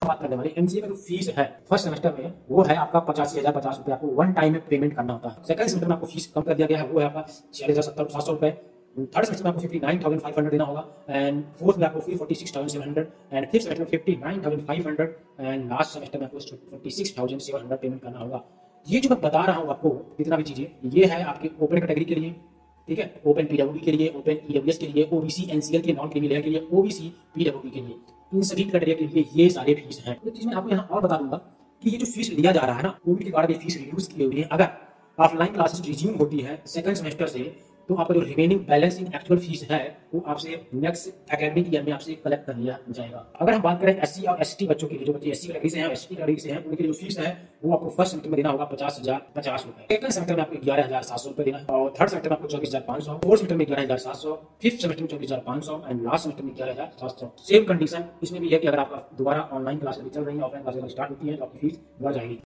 बात करने वाले एमसीए का जो फीस है फर्स्ट सेमेस्टर में वो है आपका 85,050 रुपए आपको वन टाइम में पेमेंट करना होता है। सेकंड सेमेस्टर में आपको फीस कम कर दिया गया है, वो है आपका 46,700 रुपए। थर्ड सेमेस्टर में आपको 59,500 देना होगा एंड फोर्थ में आपको 46,700 एंड फिफ्थ सेमेस्टर में 59,500 एंड लास्ट सेमेस्टर में आपको 46,700 पेमेंट करना होगा। ये जो मैं बता रहा हूँ आपको जितना भी चीजें ये है आपके ओपन कैटेगरी के लिए, ठीक है, ओपन पीडब्ल्यूडी के लिए, ओपन ईडब्ल्यूएस के लिए, ओबीसी एनसीएल के नॉन क्रीमी लेयर के लिए, ओबीसी पीडब्ल्यूडी के लिए, इन सभी कैटेगरी के लिए ये सारे फीस हैं। एक चीज मैं आपको यहाँ और बता दूंगा कि ये जो फीस लिया जा रहा है ना, कोविड के कारण ये फीस रिड्यूस की हुई है। अगर ऑफलाइन क्लासेस रिज्यूम होती है सेकंड सेमेस्टर से तो आपका जो remaining balance in actual fees है वो आपसे नेक्स्ट एकेडमिक ईयर में आपसे कलेक्ट कर लिया जाएगा। अगर हम बात करें एससी और एसटी बच्चों के लिए, जो बच्चे एससी कैटेगरी से हैं, एसटी कैटेगरी से हैं, उनके लिए जो फीस है वो आपको फर्स्ट सेमेस्टर में देना होगा 50,050 रुपए। सेकंड सेमेस्टर में आपको 11,700 रुपए देना है और थर्ड सेमेस्टर में आपको 24,500, फोर्थ सेमेस्टर में 11,700, फिफ्थ सेमेस्टर में 24,500 एंड लास्ट सेमेस्टर में 11,700। सेम कंडीशन इसमें भी है कि अगर आपका दोबारा ऑनलाइन क्लासेस चल रही है, ऑफलाइन क्लासेस स्टार्ट होती है तो आपकी फीस बढ़ जाएगी।